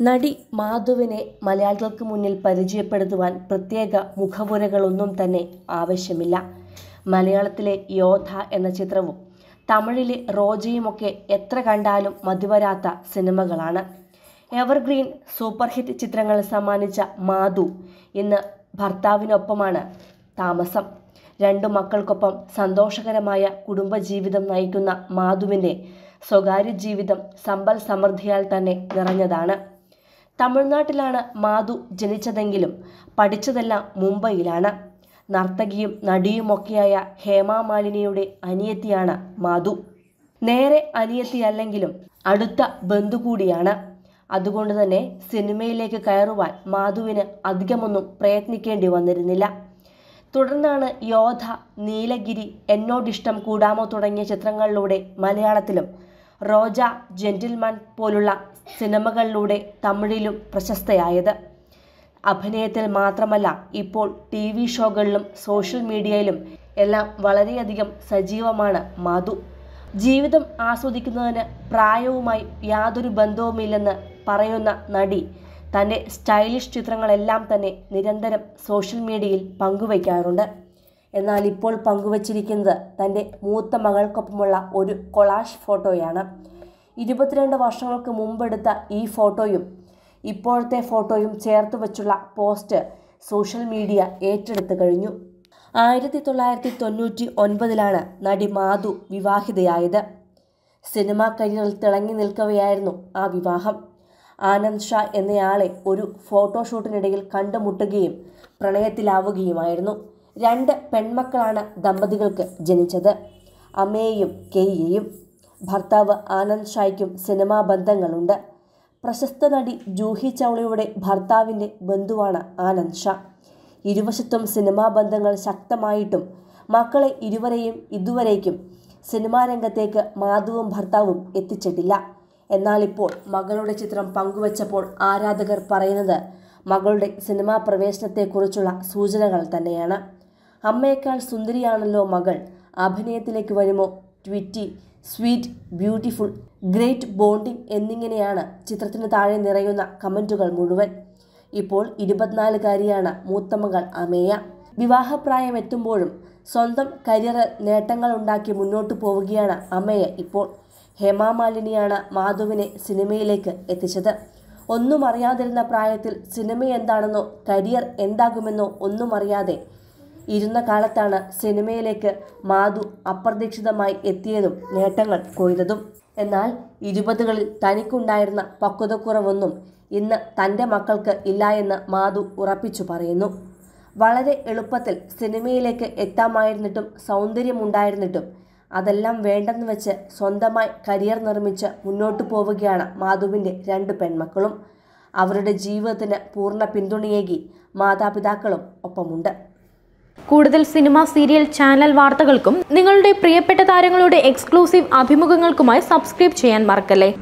നടി മാധുവിനെ മലയാളികൾക്ക് മുന്നിൽ പരിചയപ്പെടുത്തുവാൻ പ്രത്യേക മുഖവുരകളൊന്നും തന്നെ ആവശ്യമില്ല. മലയാളത്തിലെ യോദ്ധ എന്ന ചിത്രവും തമിഴിലെ റോജയുമൊക്കെ എത്ര കണ്ടാലും മതിവരാത്ത സിനിമകളാണ്. എവർഗ്രീൻ സൂപ്പർ ഹിറ്റ് ചിത്രങ്ങൾ സമ്മാനിച്ച മാധു ഇന്ന് ഭർത്താവിനൊപ്പമാണ് താമസം. 2 മക്കൾക്കൊപ്പം സന്തോഷകരമായ കുടുംബജീവിതം നയിക്കുന്ന മാധുവിൻ്റെ സ്വകാര്യ ജീവിതം സമ്പൽ സമൃദ്ധിയാൽ തന്നെ നിറഞ്ഞതാണ്. തമിഴ്നാട്ടിലാണ് മാധു ജനിച്ചതെങ്കിലും പഠിച്ചതെല്ലാം മുംബൈയിലാണ്. നർത്തകിയും നടിയുമൊക്കെയായ ഹേമ മാലിനിയുടെ അനിയത്തിയാണ് മാധു. നേരെ അനിയത്തിയല്ലെങ്കിലും അടുത്ത ബന്ധു കൂടിയാണ്. അതുകൊണ്ട് തന്നെ സിനിമയിലേക്ക് കയറുവാൻ മാധുവിന് അധികമൊന്നും പ്രയത്നിക്കേണ്ടി വന്നിരുന്നില്ല. തുടർന്നാണ് യോദ്ധ, നീലഗിരി, എന്നോടിഷ്ടം കൂടാമോ തുടങ്ങിയ ചിത്രങ്ങളിലൂടെ മലയാളത്തിലും റോജ, ജെന്റിൽമാൻ പോലുള്ള സിനിമകളിലൂടെ തമിഴിലും പ്രശസ്തയായത്. അഭിനയത്തിൽ മാത്രമല്ല, ഇപ്പോൾ TV ഷോകളിലും സോഷ്യൽ മീഡിയയിലും എല്ലാം വളരെയധികം സജീവമാണ് മാധു. ജീവിതം ആസ്വദിക്കുന്നതിന് പ്രായവുമായി യാതൊരു ബന്ധവുമില്ലെന്ന് പറയുന്ന നടി തൻ്റെ സ്റ്റൈലിഷ് ചിത്രങ്ങളെല്ലാം തന്നെ നിരന്തരം സോഷ്യൽ മീഡിയയിൽ പങ്കുവയ്ക്കാറുണ്ട്. എന്നാൽ ഇപ്പോൾ പങ്കുവച്ചിരിക്കുന്നത് തൻ്റെ മൂത്ത മകൾക്കൊപ്പമുള്ള ഒരു കൊളാഷ് ഫോട്ടോയാണ്. 22 വർഷങ്ങൾക്ക് മുമ്പെടുത്ത ഈ ഫോട്ടോയും ഇപ്പോഴത്തെ ഫോട്ടോയും ചേർത്ത് വച്ചുള്ള പോസ്റ്റ് സോഷ്യൽ മീഡിയ ഏറ്റെടുത്തു കഴിഞ്ഞു. 1999 നടി മാധു വിവാഹിതയായത്. സിനിമാ കരിയറിൽ തിളങ്ങി നിൽക്കവെയായിരുന്നു ആ വിവാഹം. ആനന്ദ് ഷാ എന്നയാളെ ഒരു ഫോട്ടോഷൂട്ടിനിടയിൽ കണ്ടുമുട്ടുകയും പ്രണയത്തിലാവുകയുമായിരുന്നു. 2 പെൺമക്കളാണ് ദമ്പതികൾക്ക് ജനിച്ചത്, അമേയും കെയ്യയും. ഭർത്താവ് ആനന്ദ് ഷായ്ക്കും സിനിമാ ബന്ധങ്ങളുണ്ട്. പ്രശസ്ത നടി ജൂഹി ചൗളയുടെ ഭർത്താവിൻ്റെ ബന്ധുവാണ് ആനന്ദ് ഷാ. ഇരുവശത്തും സിനിമാ ബന്ധങ്ങൾ ശക്തമായിട്ടും മക്കളെ ഇരുവരെയും ഇതുവരേക്കും സിനിമാ രംഗത്തേക്ക് മാധുവും ഭർത്താവും എത്തിച്ചിട്ടില്ല. എന്നാൽ ഇപ്പോൾ മകളുടെ ചിത്രം പങ്കുവച്ചപ്പോൾ ആരാധകർ പറയുന്നത് മകളുടെ സിനിമാ പ്രവേശനത്തെക്കുറിച്ചുള്ള സൂചനകൾ തന്നെയാണ്. അമ്മയേക്കാൾ സുന്ദരിയാണല്ലോ മകൾ, അഭിനയത്തിലേക്ക് വരുമോ, ട്വിറ്റി, സ്വീറ്റ്, ബ്യൂട്ടിഫുൾ, ഗ്രേറ്റ് ബോണ്ടിങ് എന്നിങ്ങനെയാണ് ചിത്രത്തിന് താഴെ നിറയുന്ന കമൻറ്റുകൾ മുഴുവൻ. ഇപ്പോൾ 24-കാരിയാണ് മൂത്ത മകൾ അമേയ. വിവാഹപ്രായം എത്തുമ്പോഴും സ്വന്തം കരിയറിൽ നേട്ടങ്ങളുണ്ടാക്കി മുന്നോട്ടു പോവുകയാണ് അമേയ ഇപ്പോൾ. ഹേമ മാലിനിയാണ് മാധുവിനെ സിനിമയിലേക്ക് എത്തിച്ചത്. ഒന്നും അറിയാതിരുന്ന പ്രായത്തിൽ സിനിമ എന്താണെന്നോ കരിയർ എന്താകുമെന്നോ ഒന്നും അറിയാതെ ഇരുന്ന കാലത്താണ് സിനിമയിലേക്ക് മാധു അപ്രതീക്ഷിതമായി എത്തിയതും നേട്ടങ്ങൾ കൊയ്തതും. എന്നാൽ 20കളിൽ തനിക്കുണ്ടായിരുന്ന പക്വതക്കുറവൊന്നും ഇന്ന് തൻ്റെ മക്കൾക്ക് ഇല്ല എന്ന് മാധു ഉറപ്പിച്ചു പറയുന്നു. വളരെ എളുപ്പത്തിൽ സിനിമയിലേക്ക് എത്താമായിരുന്നിട്ടും സൗന്ദര്യമുണ്ടായിരുന്നിട്ടും അതെല്ലാം വേണ്ടെന്ന് വെച്ച് സ്വന്തമായി കരിയർ നിർമ്മിച്ച് മുന്നോട്ടു പോവുകയാണ് മാധുവിൻ്റെ 2 പെൺമക്കളും. അവരുടെ ജീവിതത്തിന് പൂർണ്ണ പിന്തുണയേകി മാതാപിതാക്കളും ഒപ്പമുണ്ട്. കൂടുതൽ സിനിമ, സീരിയൽ, ചാനൽ വാർത്തകൾക്കും നിങ്ങളുടെ പ്രിയപ്പെട്ട താരങ്ങളുടെ എക്സ്ക്ലൂസീവ് അഭിമുഖങ്ങൾക്കുമായി സബ്സ്ക്രൈബ് ചെയ്യാൻ മറക്കല്ലേ.